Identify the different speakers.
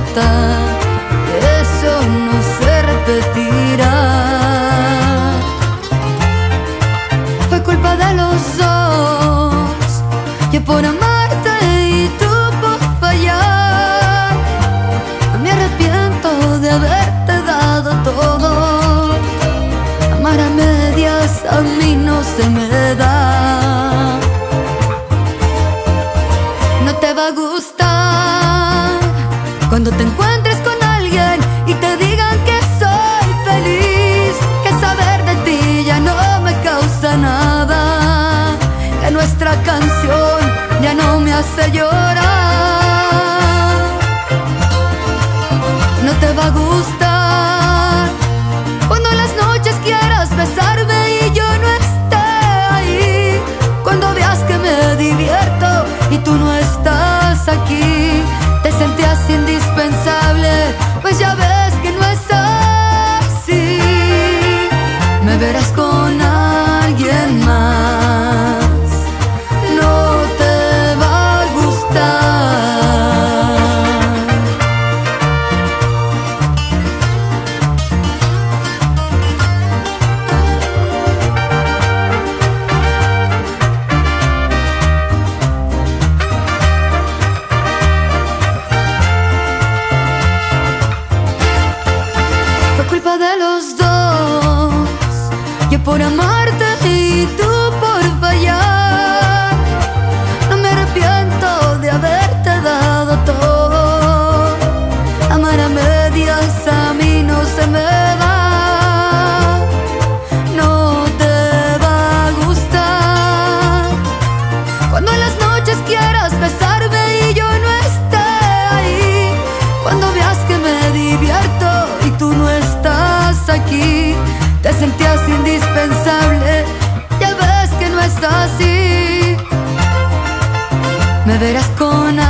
Speaker 1: importa, eso no se repetirá. Fue culpa de los dos, yo por amarte y tú por fallar. No me arrepiento de haberte dado todo. Amar a medias a mí no se me da. No te va a gustar cuando te encuentres con alguien y te digan que soy feliz, que saber de ti ya no me causa nada, que nuestra canción ya no me hace llorar. No te va a gustar cuando en las noches quieras besarme y yo no esté ahí, cuando veas que me divierto y tú no estás aquí. Te sentías indispensable, pues ya ves que no es así. Me verás con alguien más, no te va a gustar. Fue culpa de los dos, yo por amarte y tú por fallar. No me arrepiento de haberte dado todo. Amar a medias a mí no se me da. No te va a gustar cuando en las noches quieras besarme y yo no esté ahí, cuando veas que me divierto y tú no estás aquí. Te sentías indispensable, ya ves que no es así. Me verás con